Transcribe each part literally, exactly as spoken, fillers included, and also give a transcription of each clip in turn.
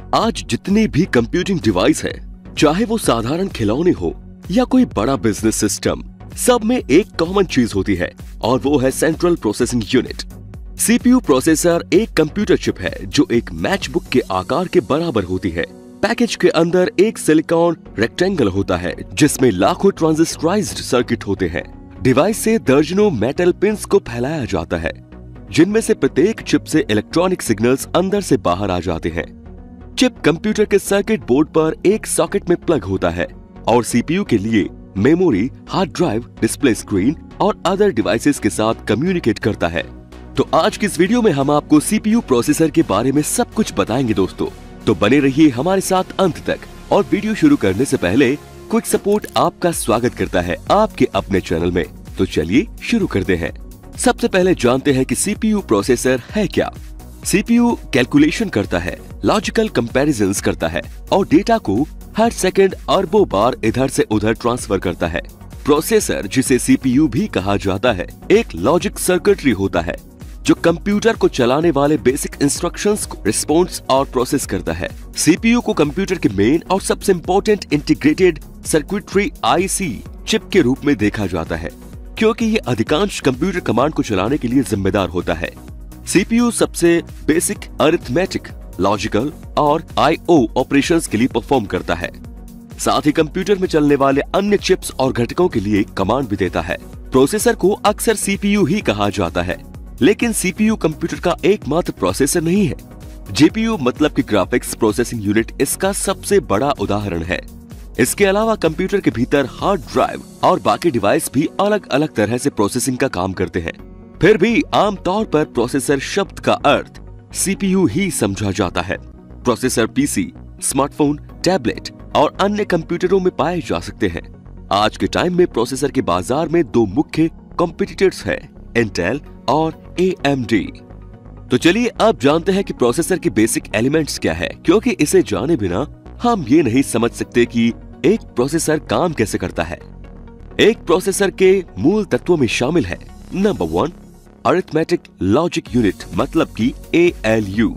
आज जितने भी कंप्यूटिंग डिवाइस है, चाहे वो साधारण खिलौने हो या कोई बड़ा बिजनेस सिस्टम, सब में एक कॉमन चीज होती है और वो है central processing unit. CPU processor एक कंप्यूटर चिप है जो एक मैचबुक के आकार के बराबर होती है। पैकेज के अंदर एक सिलिकॉन रेक्टेंगल होता है जिसमें लाखों ट्रांजिस्टराइज्ड सर्किट होते हैं। डिवाइस से दर्जनों मेटल पिंस को फैलाया जाता है जिनमें से प्रत्येक चिप से इलेक्ट्रॉनिक सिग्नल्स अंदर से बाहर आ जाते हैं। चिप कंप्यूटर के सर्किट बोर्ड पर एक सॉकेट में प्लग होता है और सीपीयू के लिए memory, hard drive, display screen और अदर डिवाइसेस के साथ कम्युनिकेट करता है। तो आज की इस वीडियो में हम आपको सीपीयू प्रोसेसर के बारे में सब कुछ बताएंगे दोस्तों, तो बने रहिए हमारे साथ अंत तक। और वीडियो शुरू करने से पहले क्विक सपोर्ट आपका स्वागत करता है आपके अपने चैनल में। तो चलिए शुरू करते हैं। सबसे पहले जानते हैं कि सीपीयू प्रोसेसर है क्या। सीपीयू कैलकुलेशन करता है, लॉजिकल कंपैरिजंस करता है और डेटा को हर सेकंड अरबों बार इधर से उधर ट्रांसफर करता है। प्रोसेसर, जिसे सीपीयू भी कहा जाता है, एक लॉजिक सर्किटरी होता है जो कंप्यूटर को चलाने वाले बेसिक इंस्ट्रक्शंस को रिस्पॉन्स और प्रोसेस करता है। सीपीयू को कंप्यूटर के मेन और सबसे important integrated circuitry IC chip के रूप में देखा जाता है क्योंकि ये अधिकांश कंप्यूटर कमांड को चलाने के लिए जिम्मेदार होता है। सीपीयू सबसे बेसिक अरिथमेटिक, लॉजिकल और आईओ ऑपरेशंस के लिए परफॉर्म करता है। साथ ही कंप्यूटर में चलने वाले अन्य चिप्स और घटकों के लिए कमांड भी देता है। प्रोसेसर को अक्सर सीपीयू ही कहा जाता है, लेकिन सीपीयू कंप्यूटर का एकमात्र प्रोसेसर नहीं है। जीपीयू मतलब कि ग्राफिक्स प्रोसेसिंग यूनिट इसका सबसे बड़ा उदाहरण है। इसके अलावा कंप्यूटर के भीतर हार्ड ड्राइव और बाकी डिवाइस भी अलग अलग तरह से प्रोसेसिंग का काम करते हैं। फिर भी आमतौर पर प्रोसेसर शब्द का अर्थ सीपीयू ही समझा जाता है। प्रोसेसर पीसी, स्मार्टफोन, टैबलेट और अन्य कंप्यूटरों में पाए जा सकते हैं। आज के टाइम में प्रोसेसर के बाजार में दो मुख्य कॉम्पिटिटर्स हैं, इंटेल और एएमडी। तो चलिए अब जानते हैं कि प्रोसेसर के बेसिक एलिमेंट्स क्या है, क्योंकि इसे जाने बिना हम ये नहीं समझ सकते कि एक प्रोसेसर काम कैसे करता है। एक प्रोसेसर के मूल तत्वों में शामिल है number one, arithmetic logic unit मतलब कि एएलयू।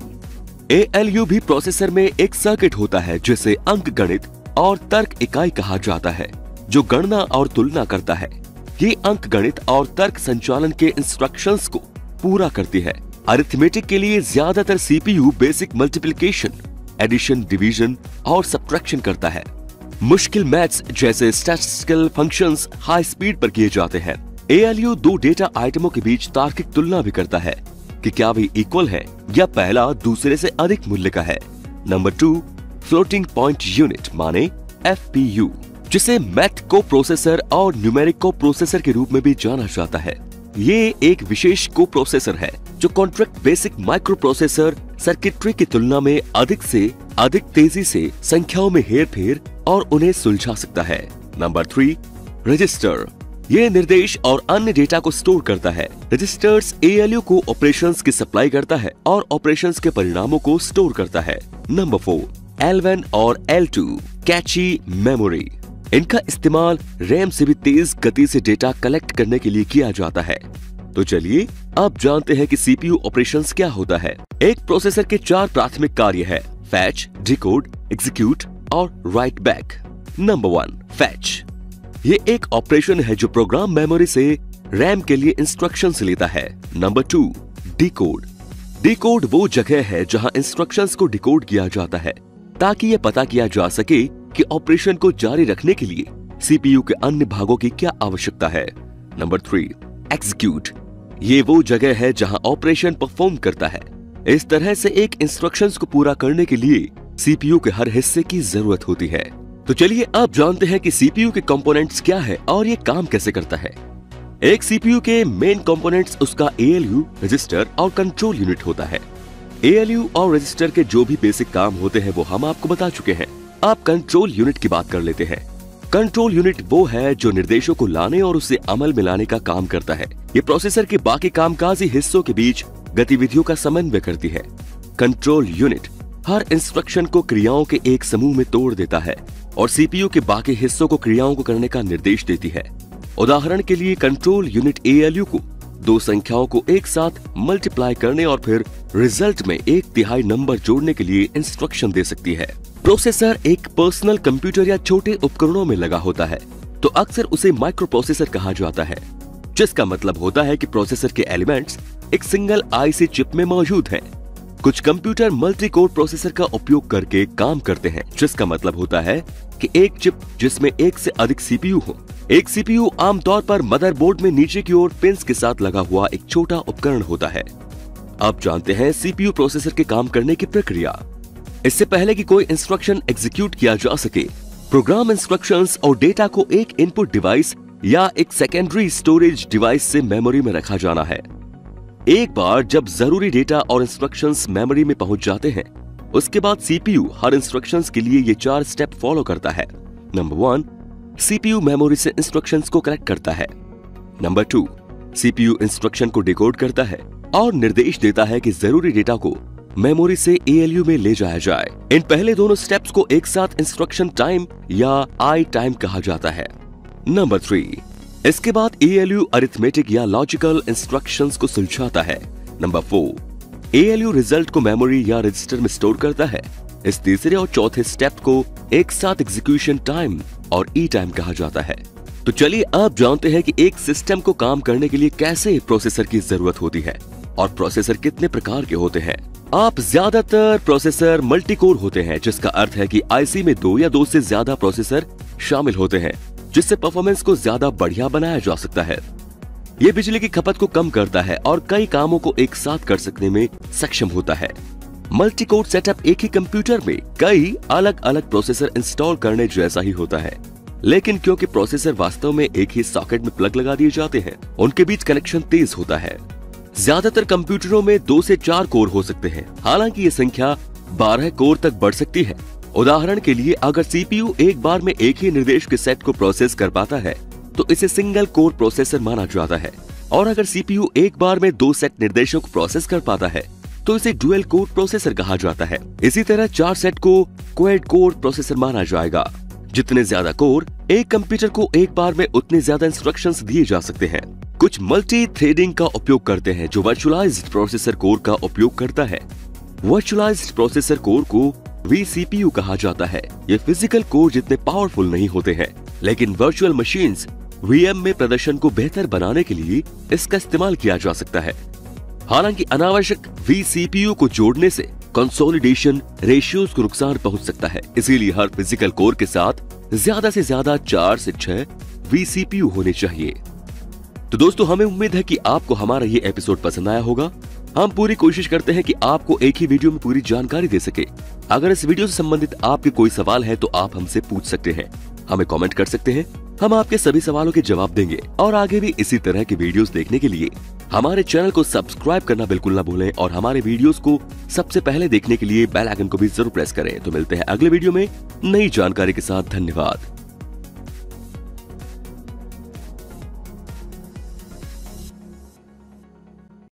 एएलयू भी प्रोसेसर में एक सर्किट होता है जिसे अंकगणित और तर्क इकाई कहा जाता है, जो गणना और तुलना करता है। ये अंकगणित और तर्क संचालन के इंस्ट्रक्शंस को पूरा करती है। अरिथमेटिक के लिए ज्यादातर CPU basic multiplication, addition, division और सब्ट्रैक्शन करता है। मुश्किल मैथ्स जैसे स्टैटिस्टिकल फंक्शंस हाई स्पीड पर किए जाते हैं। एएलयू दो डेटा आइटमों के बीच तार्किक तुलना भी करता है कि क्या वे इक्वल है या पहला दूसरे से अधिक मूल्य का है। Number two, floating point unit माने एफपीयू, जिसे मैथ को प्रोसेसर और न्यूमेरिक को प्रोसेसर के रूप में भी जाना जाता है। ये एक विशेष को प्रोसेसर है जो contract basic microprocessor circuitry की तुलना में अधिक से अधिक तेजी से संख्याओं में हेरफेर और उन्हें सुलझा सकता है। Number three, register. ये निर्देश और अन्य डेटा को स्टोर करता है। रजिस्टर्स एएलयू को ऑपरेशंस की सप्लाई करता है और ऑपरेशंस के परिणामों को स्टोर करता है। नंबर फोर, एल वन और एल टू, कैची मेमोरी। इनका इस्तेमाल रैम से भी तेज गति से डेटा कलेक्ट करने के लिए किया जाता है। तो चलिए अब जानते हैं कि सीपीयू ऑपरेशंस क्या होता है। एक प्रोसेसर के चार प्राथमिक कार्य है, फैच, डिकोड, एग्जीक्यूट और write back. Number one, fetch. ये एक ऑपरेशन है जो प्रोग्राम मेमोरी से रैम के लिए इंस्ट्रक्शंस लेता है। Number to, decode. डिकोड वो जगह है जहां इंस्ट्रक्शंस को डिकोड किया जाता है ताकि ये पता किया जा सके कि ऑपरेशन को जारी रखने के लिए सीपीयू के अन्य भागों की क्या आवश्यकता है। Number three, execute. ये वो जगह है जहां ऑपरेशन परफॉर्म करता है। इस तरह से एक इंस्ट्रक्शंस को पूरा करने के लिए सीपीयू के हर हिस्से की जरूरत होती है। तो चलिए अब जानते हैं कि सीपीयू के कंपोनेंट्स क्या है और ये काम कैसे करता है। एक सीपीयू के मेन कंपोनेंट्स उसका एएलयू, रजिस्टर और कंट्रोल यूनिट होता है। एएलयू और रजिस्टर के जो भी बेसिक काम होते हैं वो हम आपको बता चुके हैं। अब कंट्रोल यूनिट की बात कर लेते हैं। कंट्रोल यूनिट वो है जो निर्देशों को लाने और उसे अमल में लाने का काम करता है। ये प्रोसेसर के बाकी कामकाजी हिस्सों के बीच गतिविधियों का समन्वय करती है। कंट्रोल यूनिट हर इंस्ट्रक्शन को क्रियाओं के एक समूह में तोड़ देता है और सीपीयू के बाकी हिस्सों को क्रियाओं को करने का निर्देश देती है। उदाहरण के लिए कंट्रोल यूनिट एएलयू को दो संख्याओं को एक साथ मल्टीप्लाई करने और फिर रिजल्ट में एक तिहाई नंबर जोड़ने के लिए इंस्ट्रक्शन दे सकती है। प्रोसेसर एक पर्सनल कंप्यूटर या छोटे उपकरणों में लगा होता है तो अक्सर उसे माइक्रो प्रोसेसर कहा जाता है, जिसका मतलब होता है कि प्रोसेसर के एलिमेंट्स एक सिंगल आईसी चिप में मौजूद हैं। कुछ कंप्यूटर मल्टी कोर प्रोसेसर का उपयोग करके काम करते हैं, जिसका मतलब होता है कि एक चिप जिसमें एक से अधिक सीपीयू हो। एक सीपीयू आमतौर पर मदरबोर्ड में नीचे की ओर पिंस के साथ लगा हुआ एक छोटा उपकरण होता है। अब जानते हैं सीपीयू प्रोसेसर के काम करने की प्रक्रिया। इससे पहले कि कोई इंस्ट्रक्शन एग्जीक्यूट किया जा सके, प्रोग्राम इंस्ट्रक्शंस और डेटा को एक इनपुट डिवाइस या एक सेकेंडरी स्टोरेज डिवाइस से मेमोरी में रखा जाना है। एक बार जब जरूरी डेटा और इंस्ट्रक्शंस मेमोरी में पहुंच जाते हैं, उसके बाद सीपीयू हर इंस्ट्रक्शंस के लिए ये चार स्टेप फॉलो करता है। नंबर वन, सीपीयू मेमोरी से इंस्ट्रक्शंस को कलेक्ट करता है। नंबर टू, सीपीयू इंस्ट्रक्शन को डिकोड करता है और निर्देश देता है कि जरूरी डेटा को मेमोरी से एएलयू में ले जाया जाए। इन पहले दोनों स्टेप्स को एक साथ इंस्ट्रक्शन टाइम या आई टाइम कहा जाता है। नंबर थ्री, इसके बाद एएलयू अरिथमेटिक या लॉजिकल इंस्ट्रक्शंस को सुलझाता है। नंबर फोर, एएलयू रिजल्ट को मेमोरी या रजिस्टर में स्टोर करता है। इस तीसरे और चौथे स्टेप को एक साथ एग्जीक्यूशन टाइम और ई टाइम कहा जाता है। तो चलिए अब जानते हैं कि एक सिस्टम को काम करने के लिए कैसे प्रोसेसर की जरूरत होती है और प्रोसेसर कितने प्रकार के होते हैं। आप ज्यादातर प्रोसेसर मल्टी कोर होते हैं, जिसका अर्थ है कि आईसी में दो या दो से ज्यादा प्रोसेसर शामिल होते हैं, जिससे परफॉर्मेंस को ज्यादा बढ़िया बनाया जा सकता है। ये बिजली की खपत को कम करता है और कई कामों को एक साथ कर सकने में सक्षम होता है। मल्टी कोर सेटअप एक ही कंप्यूटर में कई अलग अलग प्रोसेसर इंस्टॉल करने जैसा ही होता है, लेकिन क्योंकि प्रोसेसर वास्तव में एक ही सॉकेट में प्लग लगा दिए जाते हैं, उनके बीच कनेक्शन तेज होता है। ज्यादातर कंप्यूटरों में दो से चार कोर हो सकते हैं, हालांकि ये संख्या बारह कोर तक बढ़ सकती है। उदाहरण के लिए, अगर सीपीयू एक बार में एक ही निर्देश के सेट को प्रोसेस कर पाता है तो इसे सिंगल कोर प्रोसेसर माना जाता है, और अगर सीपीयू एक बार में दो सेट निर्देशों को प्रोसेस कर पाता है तो इसे डुअल कोर प्रोसेसर कहा जाता है। इसी तरह चार सेट को क्वाड कोर प्रोसेसर माना जाएगा। जितने ज्यादा कोर, एक कंप्यूटर को एक बार में उतने ज्यादा इंस्ट्रक्शंस दिए जा सकते हैं। कुछ मल्टी थ्रेडिंग का उपयोग करते हैं जो वर्चुअलाइज्ड प्रोसेसर कोर का उपयोग करता है। वर्चुअलाइज्ड प्रोसेसर कोर को वीसीपीयू कहा जाता है। ये फिजिकल कोर जितने पावरफुल नहीं होते हैं, लेकिन वर्चुअल मशीन्स वीएम में प्रदर्शन को बेहतर बनाने के लिए इसका इस्तेमाल किया जा सकता है। हालांकि अनावश्यक वीसीपीयू को जोड़ने से कंसोलिडेशन रेशियोज को नुकसान पहुंच सकता है, इसीलिए हर फिजिकल कोर के साथ ज्यादा से ज्यादा चार से छह वीसीपीयू होने चाहिए। तो दोस्तों, हमें उम्मीद है कि आपको हमारा ये एपिसोड पसंद आया होगा। हम पूरी कोशिश करते हैं कि आपको एक ही वीडियो में पूरी जानकारी दे सके। अगर इस वीडियो से संबंधित आपके कोई सवाल है तो आप हमसे पूछ सकते हैं, हमें कमेंट कर सकते हैं। हम आपके सभी सवालों के जवाब देंगे। और आगे भी इसी तरह के वीडियोस देखने के लिए हमारे चैनल को सब्सक्राइब करना बिल्कुल ना भूलें और हमारे वीडियोस को सबसे पहले देखने के लिए बेल आइकन को भी जरूर प्रेस करें। तो मिलते हैं अगले वीडियो में नई जानकारी के साथ। धन्यवाद।